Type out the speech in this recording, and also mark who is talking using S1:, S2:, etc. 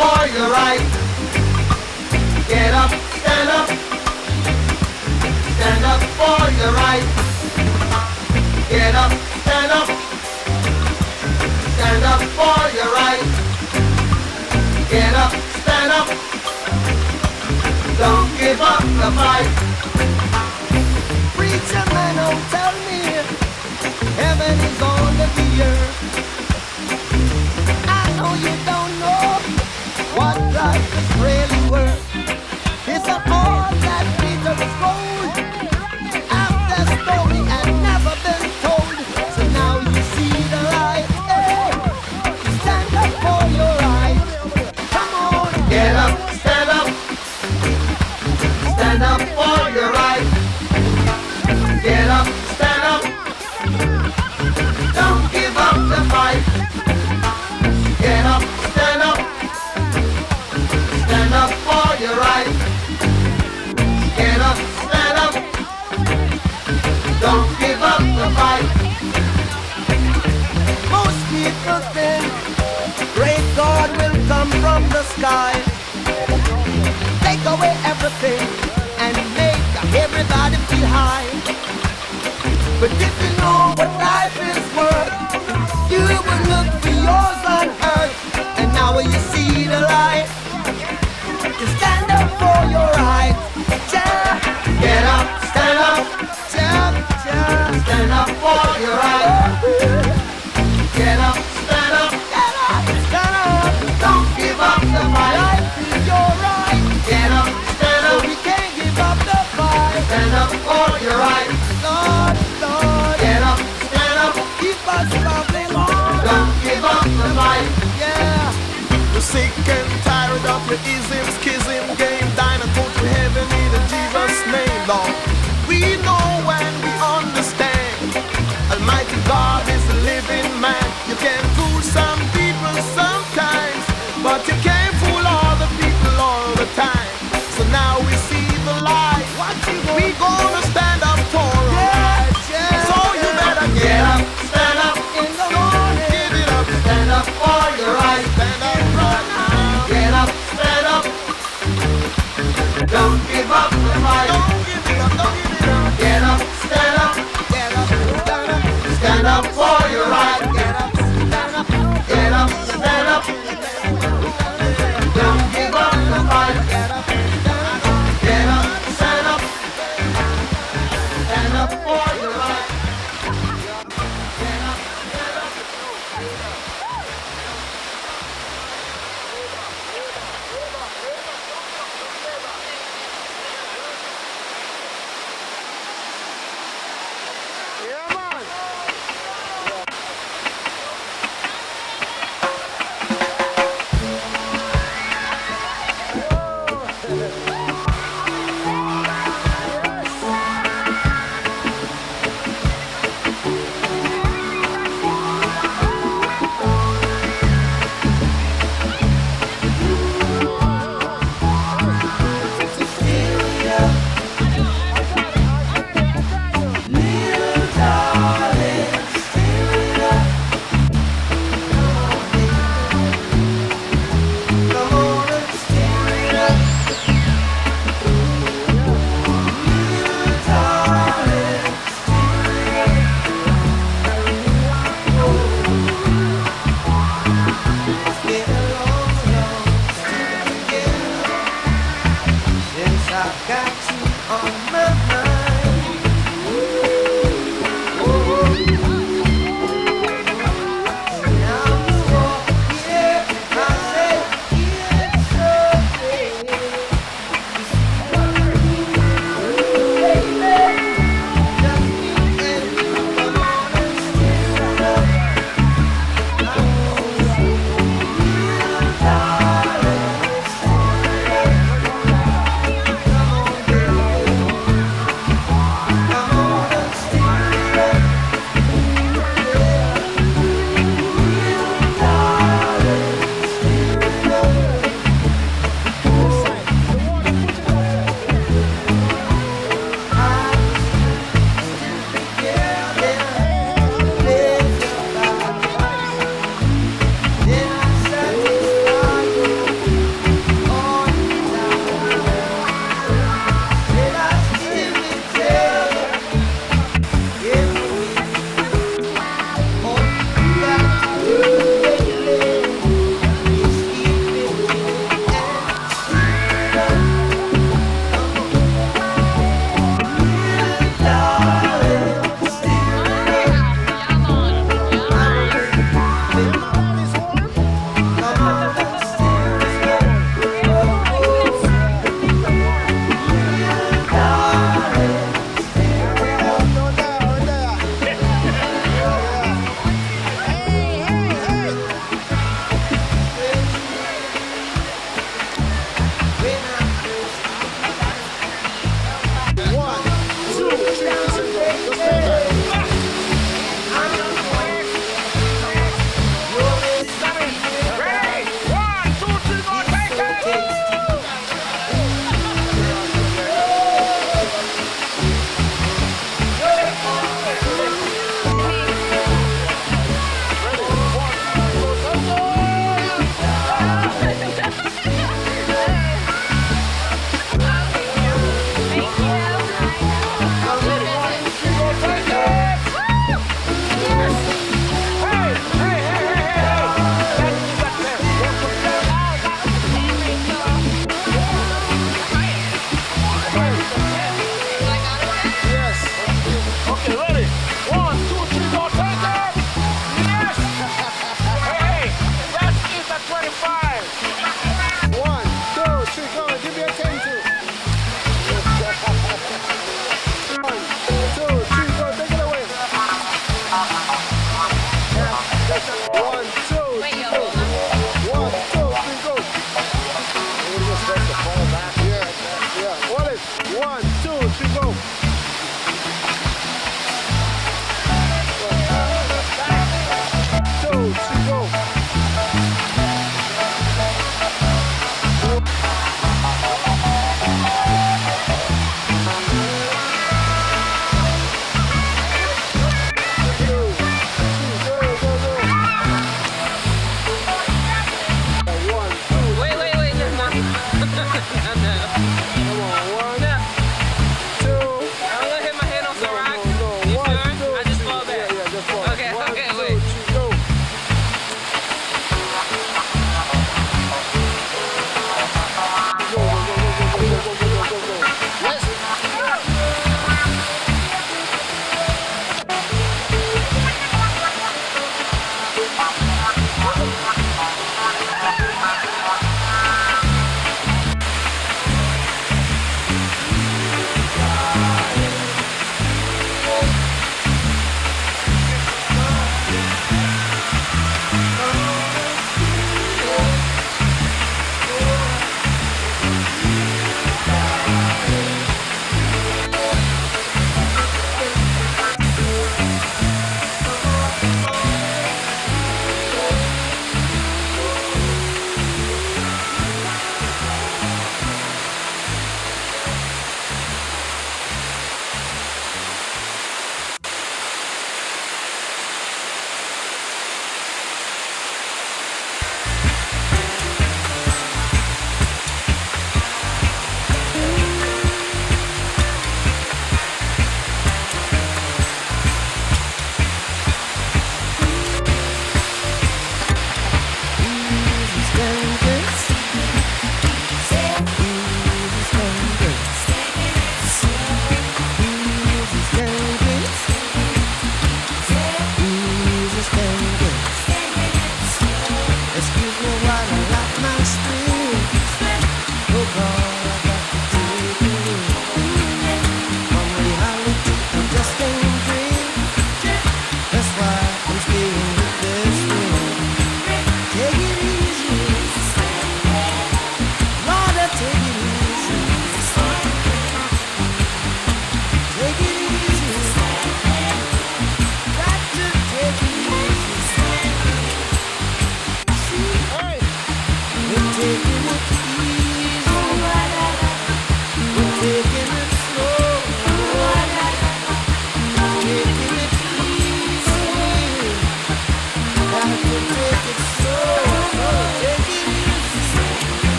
S1: for your right. Get up, stand up. Stand up for your right. Get up, stand up. Stand up for your right. Get up, stand up. Don't give up the fight.
S2: Preacher man, don't tell me heaven is under the earth. I know you don't know what life is really worth. It's an all that Peter is gold. After story had never been told. So now you see the light. Hey, stand up for your right. Come on.
S1: Get up, stand up. Stand up for your right. Get up, stand up. Don't give up the fight. Get up, stand up. Stand up for your right. Get up, stand up. Don't give up the fight.
S2: Most people think great God will come from the sky, take away everything and make everybody feel high. But if you know what life is worth, you will look for yours on earth. And now when you see the light, you stand up for your right.
S1: Get up, stand up. Stand up for your right. Get up, stand up. Don't give up the fight.
S2: Life is your right.
S1: Get up, stand up.
S2: We can't give up the fight.
S1: Stand up for your right.
S2: Lord, Lord,
S1: Get up, stand up.
S2: keep us loving on.
S1: Don't give up the fight.
S2: Yeah.
S3: You're sick and tired of your ism, schism game. Dine and go to heaven in Jesus' name, Lord. We know when we understand Almighty God is a living man. You can fool some people sometimes, but you can't fool all the people all the time. So now we see the light. We gonna stand up for right. So you better
S1: Get up, stand up.
S2: In the morning.
S3: give it up.
S1: Stand up for your right.
S3: Stand up right now.
S1: Get up, stand up. Don't give up the fight.
S3: Don't give it up, don't give it up.
S1: Get up, stand up.
S2: Get up, stand up,
S1: Stand up for your right.
S2: get up, stand up,
S1: Get up, stand up. Don't give up the fight.
S2: get up, stand up.
S1: Get up, stand up. Stand up for your